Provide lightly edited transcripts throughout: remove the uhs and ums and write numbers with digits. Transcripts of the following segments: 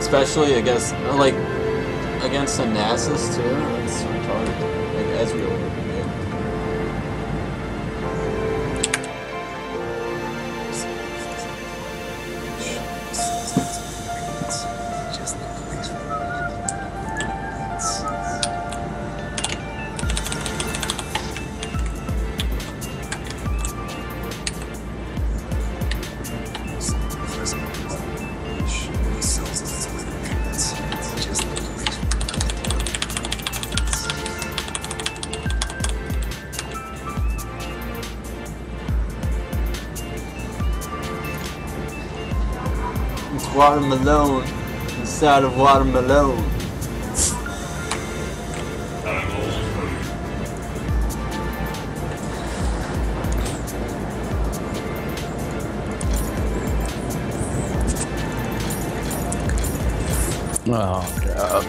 especially against like against the Nasus too. It's retarded. Like Ezreal would be good. Watermelon inside of watermelon. Oh god.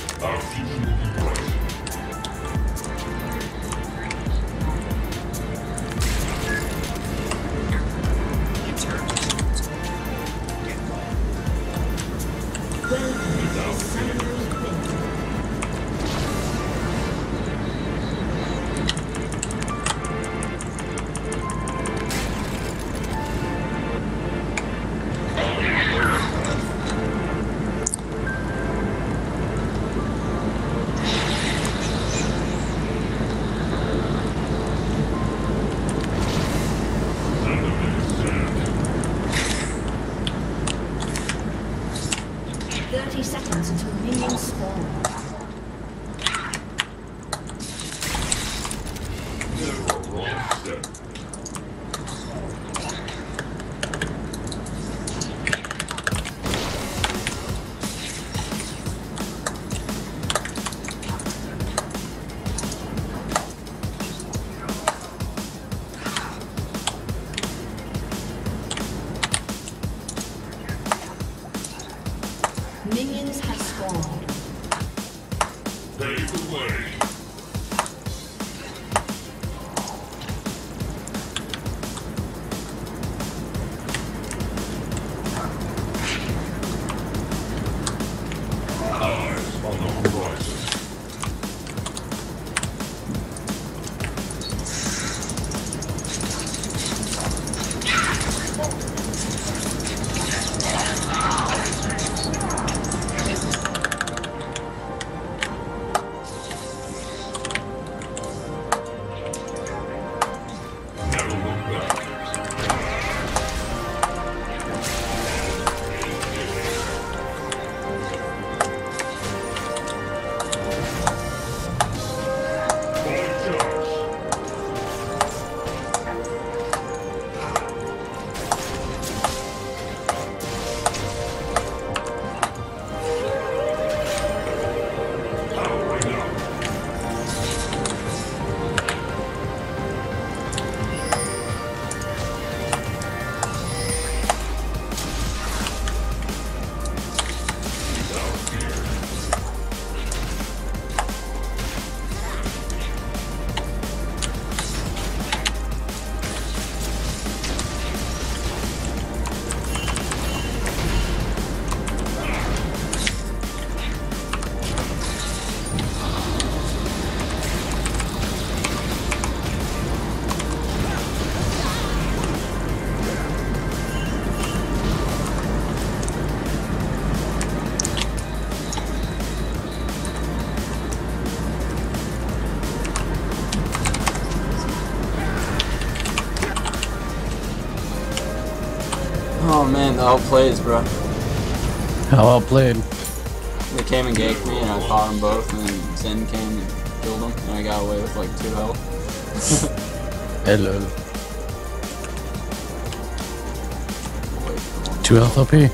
Minions have spawned. Pave the way. Eyes on the horizon. Oh man, the outplays, bro. How well played. They came and ganked me, and I fought them both, and then Zen came and killed them, and I got away with like 2 health. Hello. 2 health LP.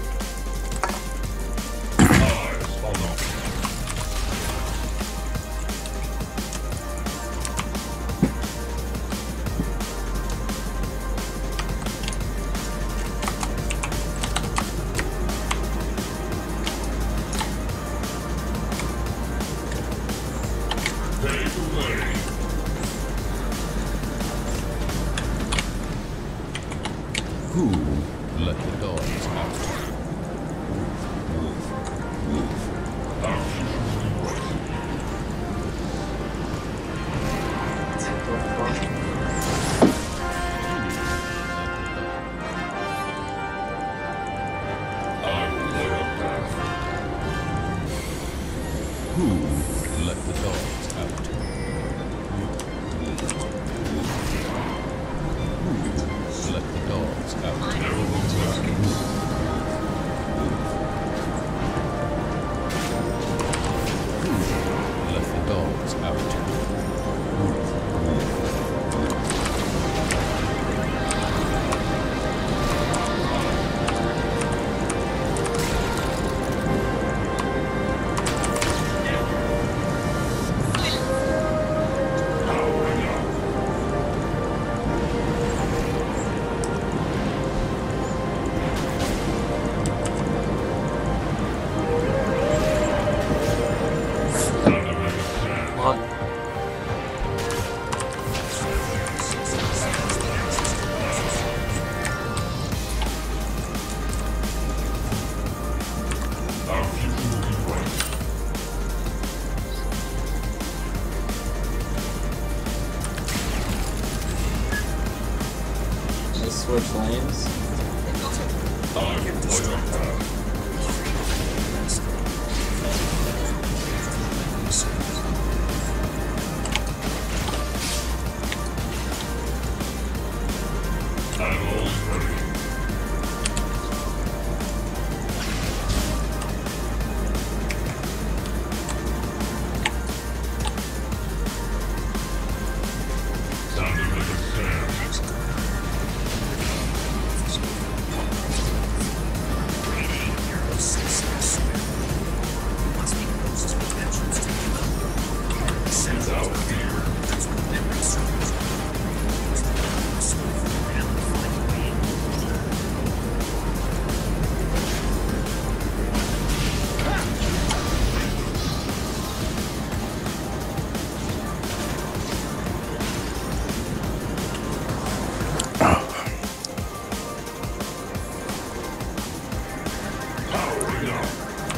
Who let the dogs out? Let the dogs out. Let the dogs out. Let the dogs out. What? Our future will be bright. They switch lanes? I will light our path. I'm always ready. Time to make a stand. Without fear. Powering up.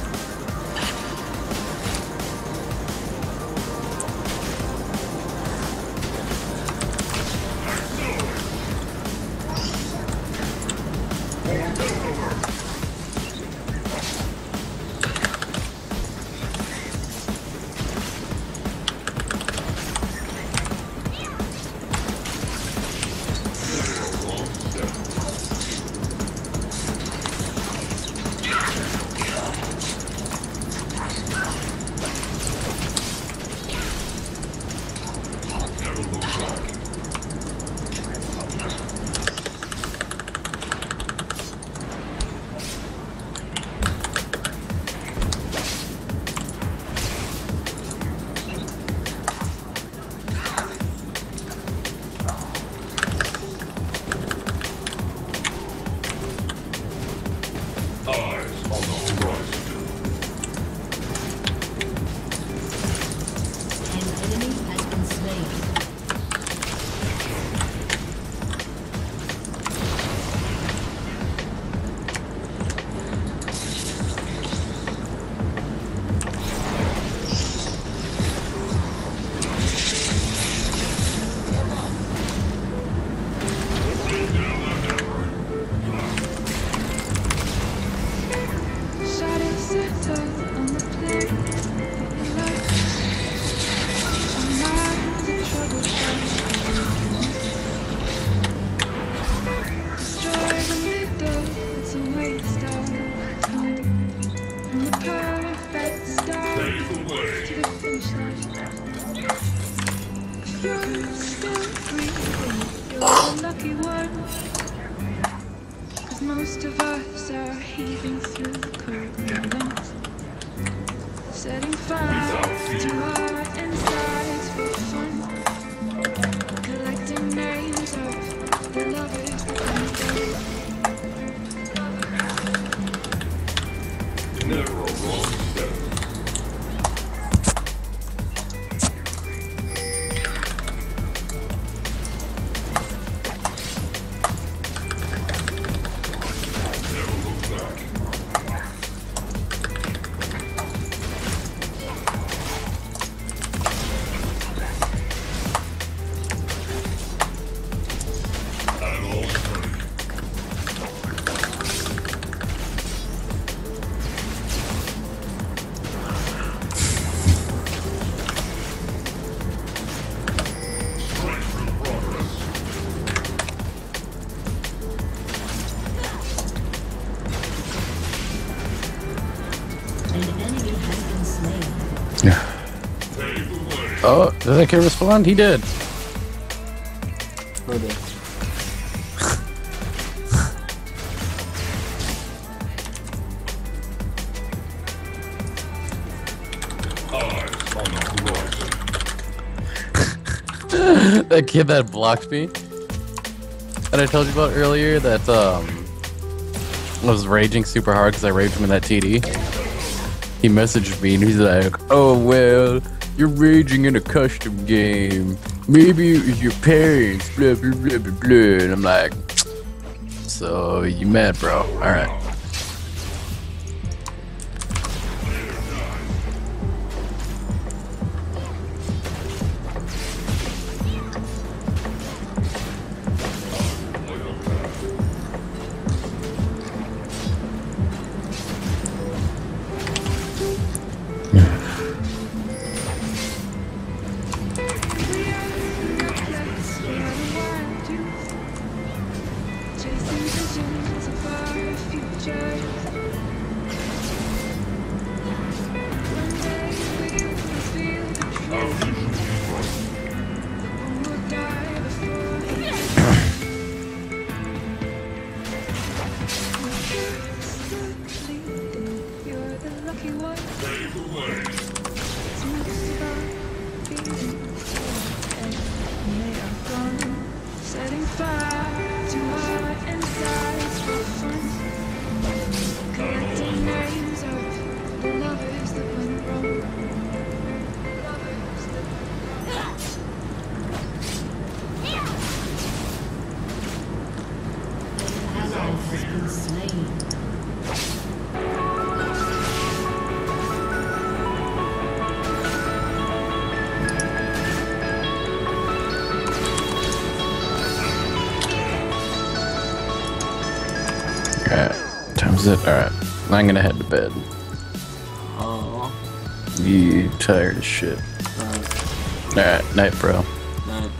Never look back. Eyes on the horizon. An enemy has been slain. Shadows settle on the plain. I'm not in trouble. Destroy the middle. It's a waste of time. From the perfect start Pave the way. to the finish line. If you're still breathing, you're the lucky one. 'Cause most of us are heaving through the current, setting fire to our insides for fun, collecting names of the lovers we've been. Never a wrong step. Never look back. I'm always ready. Oh, did that kid respond? He did. Who did? Eyes on the horizon. That kid that blocked me. That I told you about earlier that was raging super hard because I raped him in that TD. He messaged me and he's like, "Oh well, you're raging in a custom game. Maybe it was your parents, blah blah blah blah blah." And I'm like, "So you mad, bro? All right." Chasing visions of our future. One day we'll feel the truth. One will die before you're the lucky one. Pave the way. It's most about being and they are gone, setting fire to our insides for fun. Collecting names of the lovers that went wrong. Lovers that Ally has been slain. Alright, time's it. Alright, I'm gonna head to bed. Oh. You tired as shit. Alright, night, bro. Night.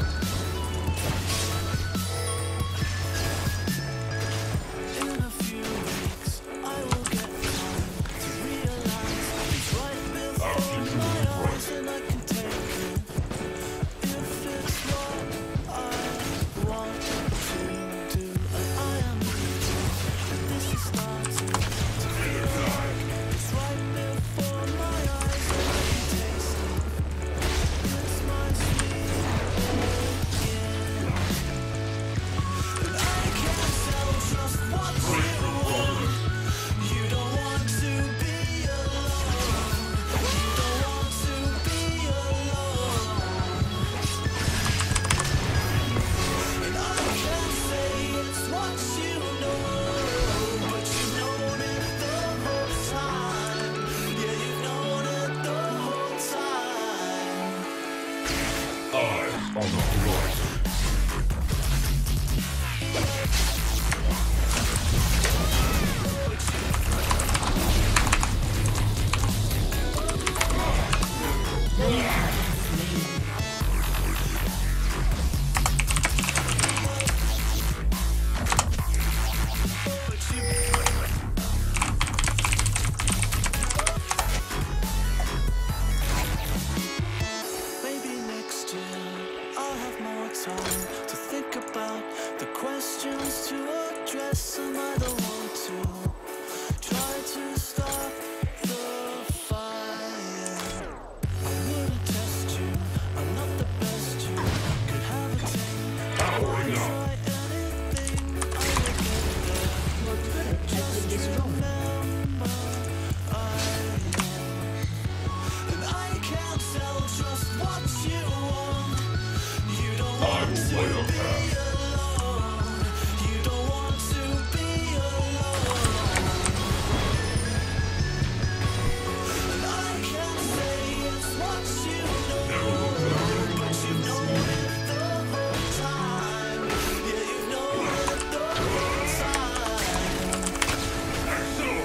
Our future is bright. Eyes on the horizon. Maybe next year I'll have more time to think about the questions to address. Am I the one to try to stop the fire? I wouldn't test you, I'm not the best you could have a take. Powering up. Try anything, I will get there. Your turret has been destroyed. And I can't tell just what you want. You don't I want will to light a path. be alone. You don't want to be alone. And I can't say it's what you know, Never look back. but you've known it the whole time. Yeah, you've known it the whole time. Axel!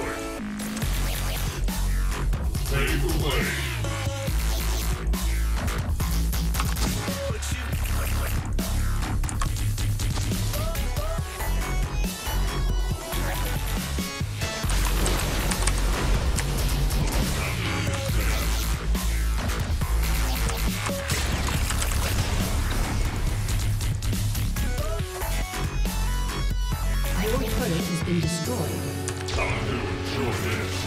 destroyed. Time to enjoy this.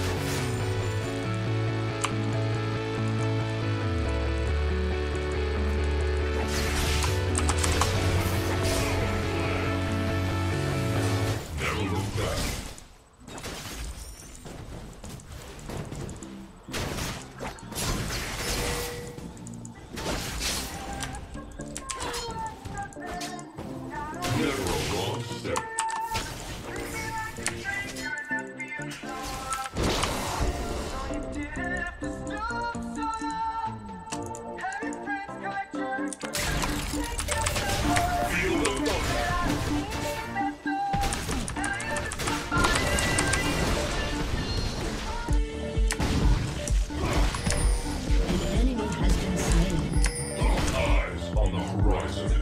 Never look back. Never a wrong step. Feel the love. An enemy has been slain. Eyes on the horizon.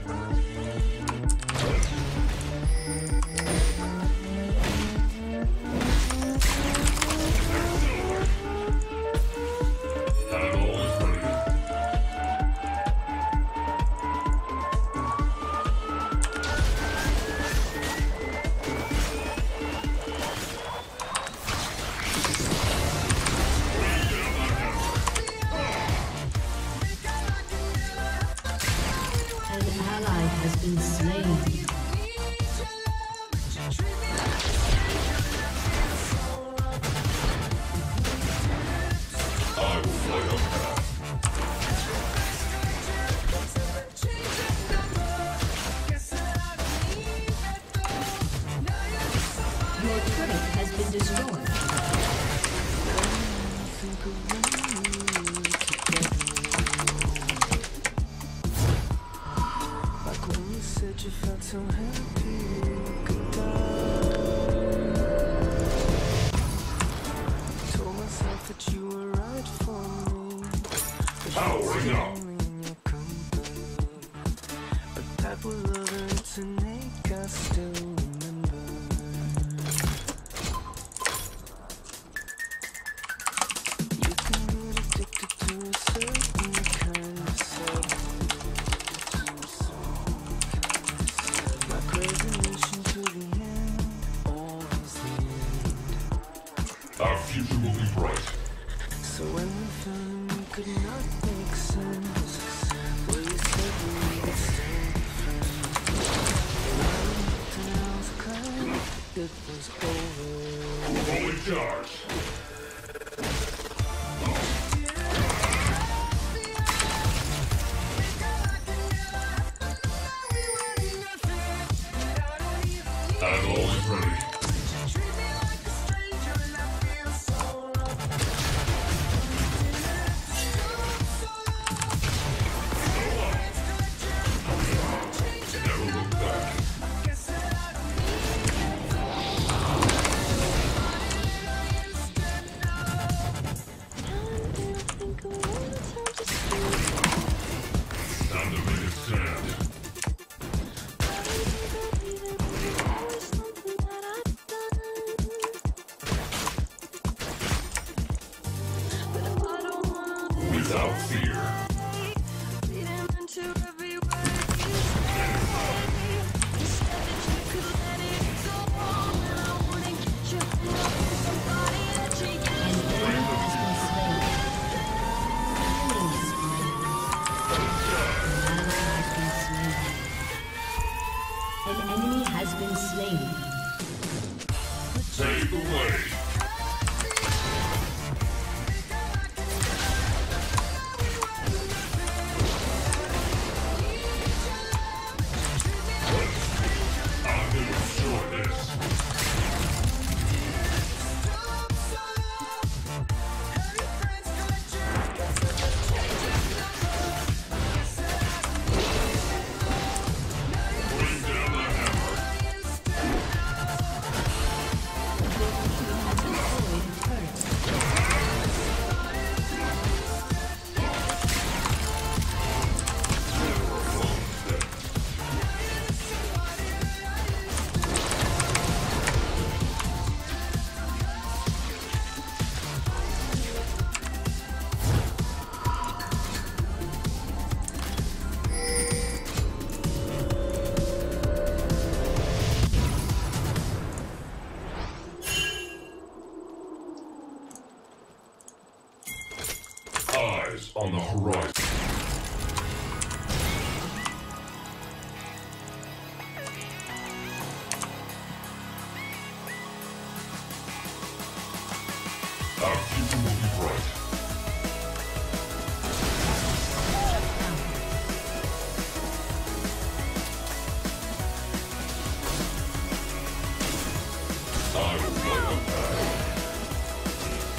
And all is ready. An ally has been slain. I will light a path. Your turret has been destroyed. Like when you said you felt so happy you could die. Told myself that you were right for me. Powering up. In your company. But that was other, it's an ache I still remember. You can get addicted to a certain kind of sadness. Like resolution to the end, always the end. Our future will be bright. So when the film could not make sense, well you said we would stay friends. And I was glad it was over. Fully charged. And all is ready. Never look back. Time to make it stand. Without fear. An enemy has been slain. Save the way. I'm gonna destroy this. Bring down the hammer. on the horizon. Our future will be bright. I will light a path.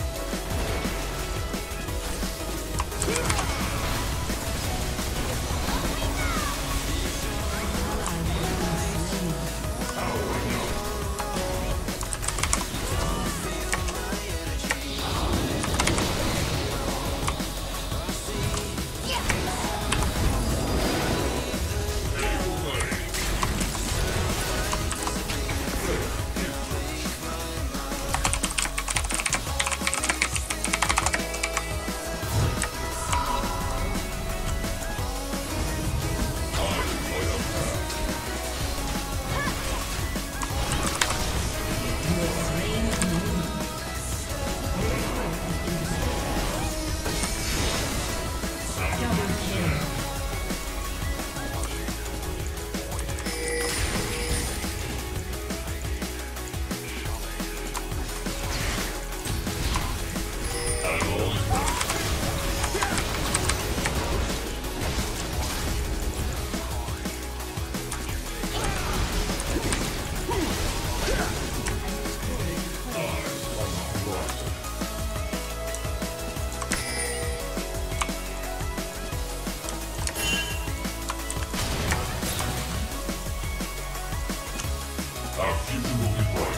Our future will be bright.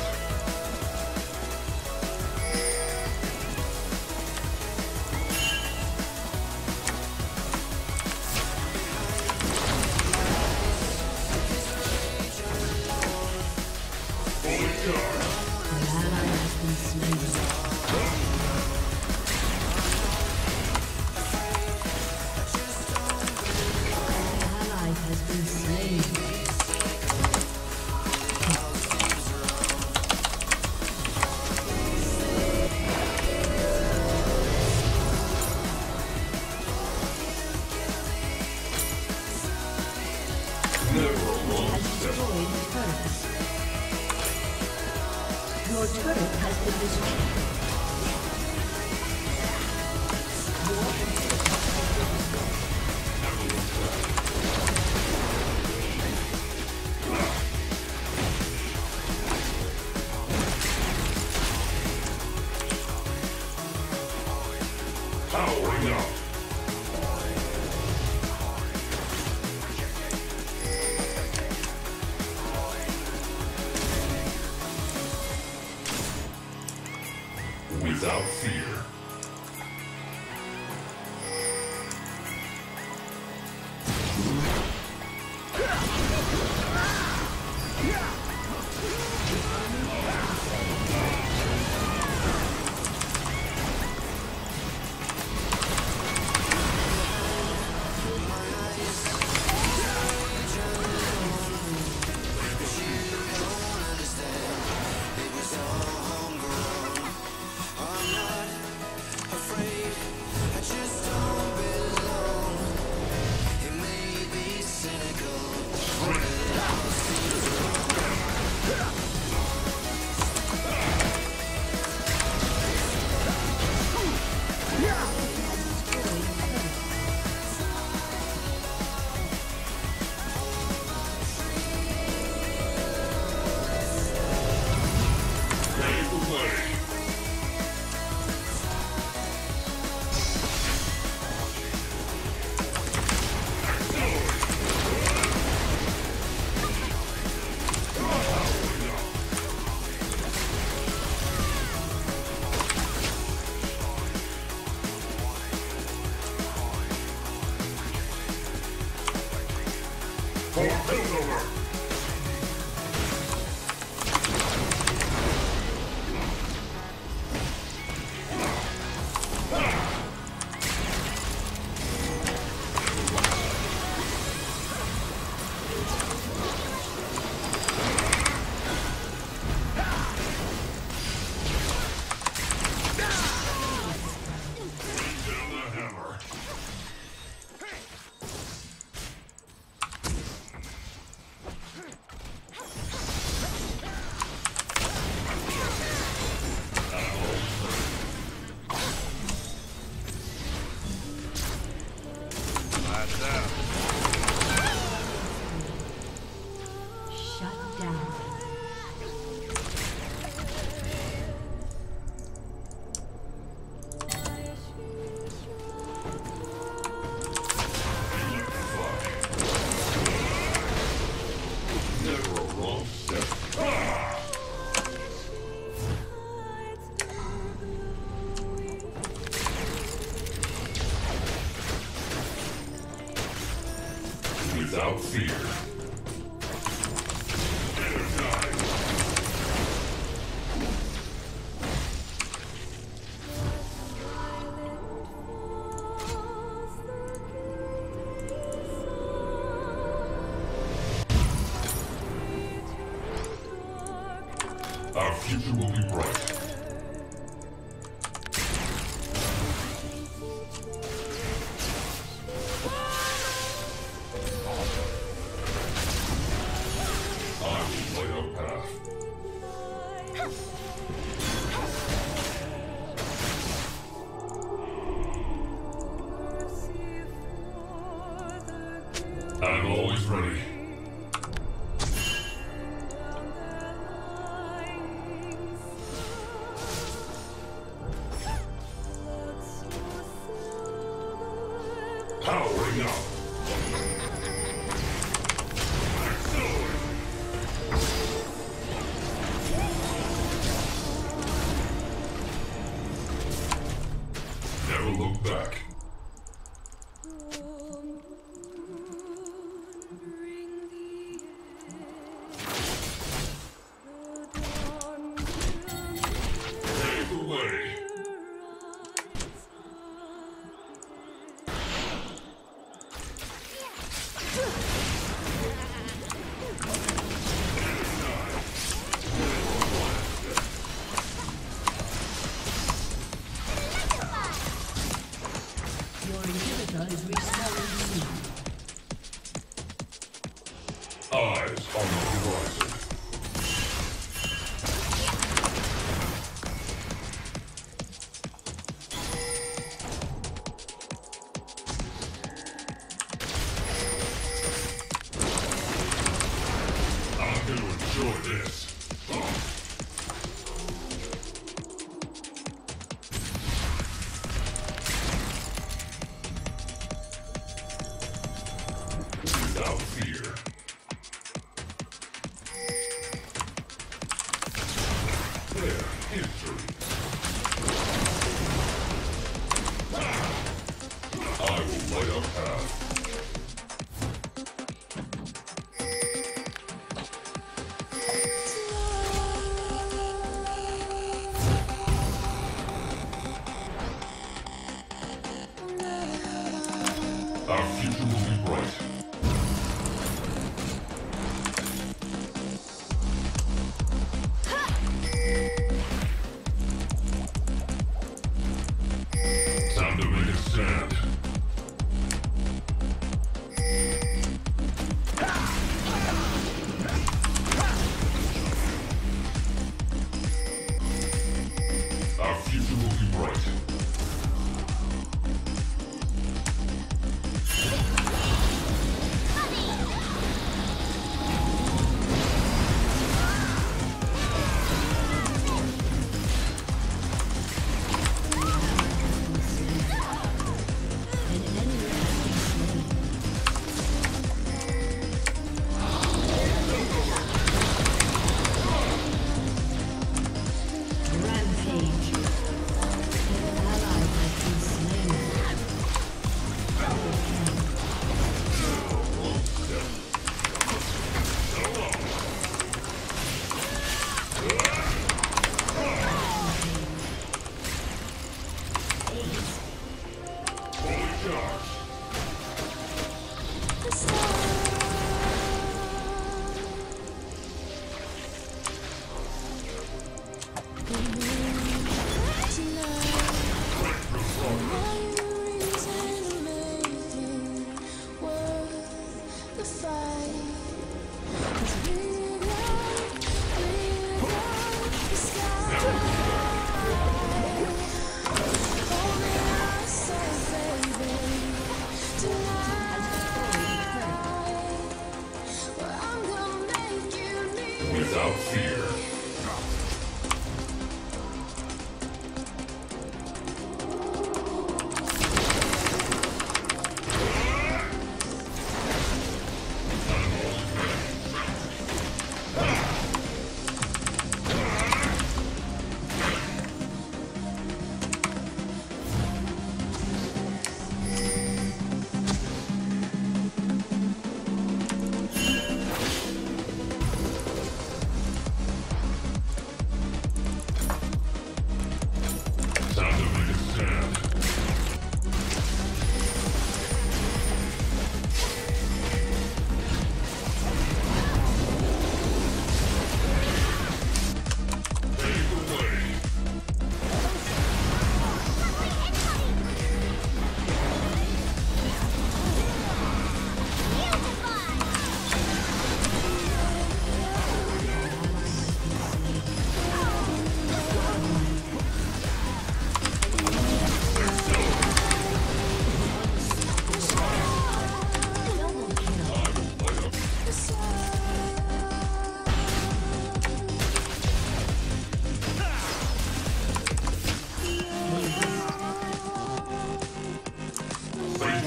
An ally has been slain. An ally has been slain. Destroyed the turret. Your turret has been destroyed. Powering up. Without fear. without fear. Our future will be bright. I will light our path. I'm always ready. Powering up. Never look back. Pave the way.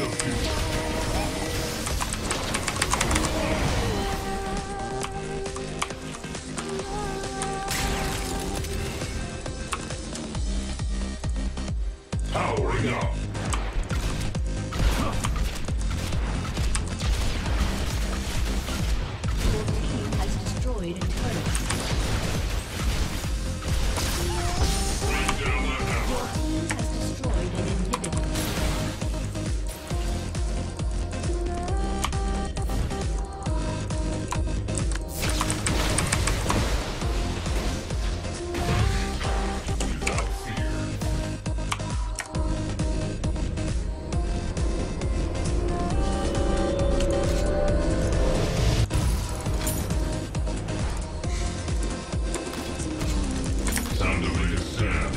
Powering up. Your team has destroyed a turret. Bring down that hammer. Your team has destroyed an inhibitor. Without fear. Time to make a stand.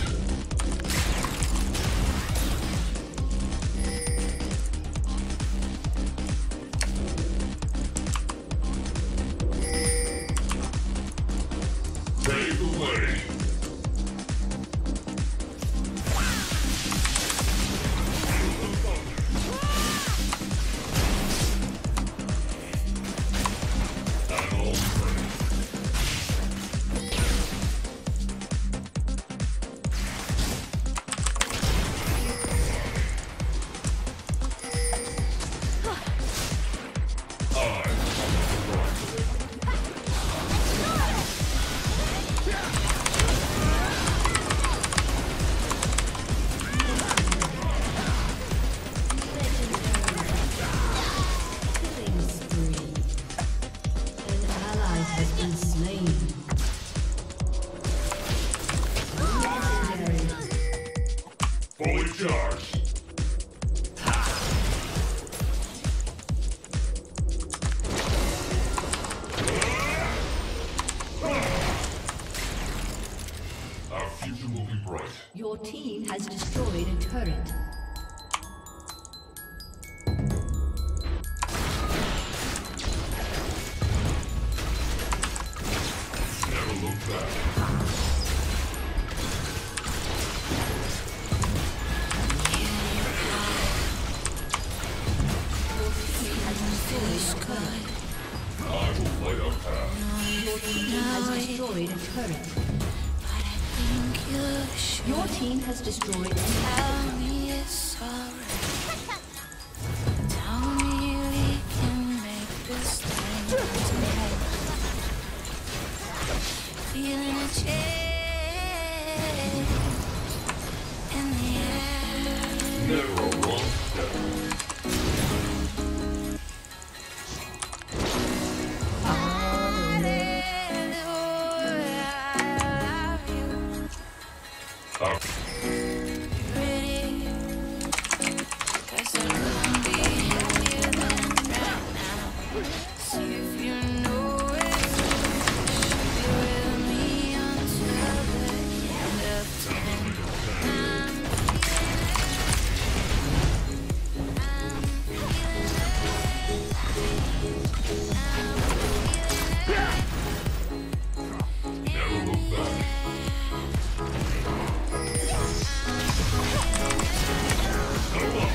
Pave the way. I'm all ready. Killing spree. An ally has been slain. Legendary. Fully charged. Our future will be bright. Your team has destroyed a turret. Never look back. I will light our path. Your team has destroyed a turret. Your team has destroyed an inhibitor. Feeling a change in the air. Never a wrong step. Our Pretty, 'cause I couldn't be happier than right now. See if you know it. Should be with me until the end of time. never look back. Go up.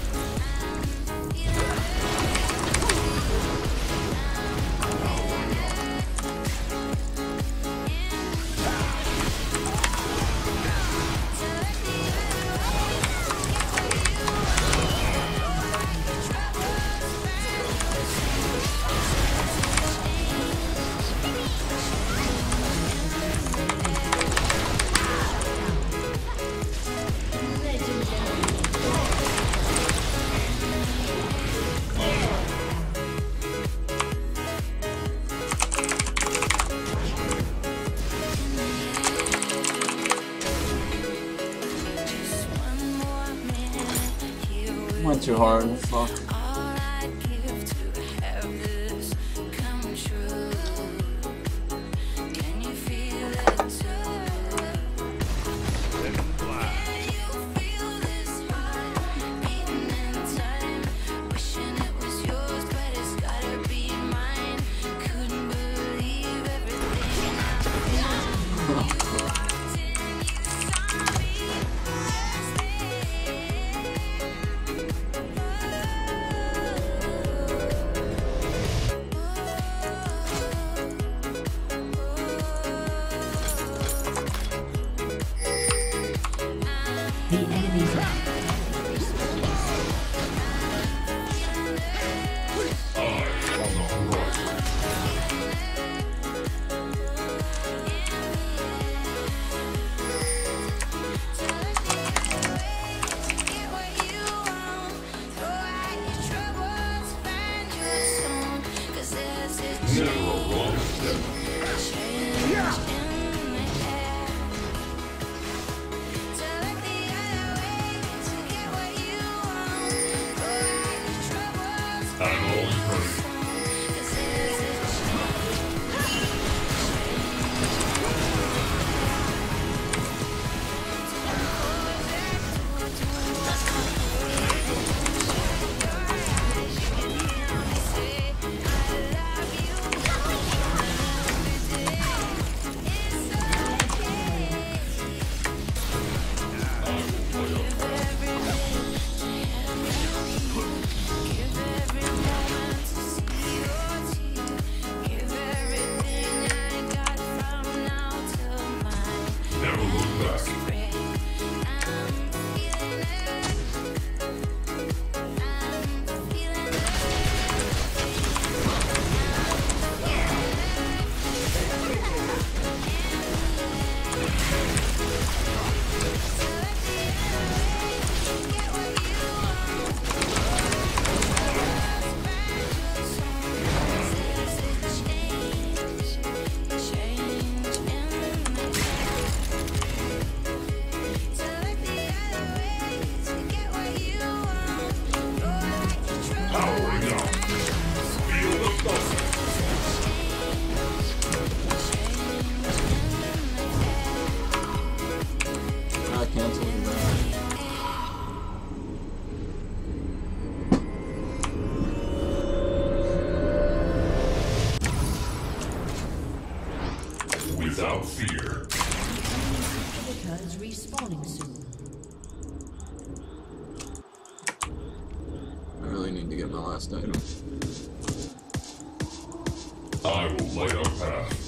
Just one more minute here with Went too hard. Fuck. all I'd give to have this come true. Can you feel it too? Can you feel this heart beating in time? Wishing it was yours, but it's gotta be mine. Couldn't believe everything I felt. You walked in, you saw me. The enemy's left. I can't tell you that. Without fear. Inhibitor is respawning soon. I really need to get my last item. I will light our path.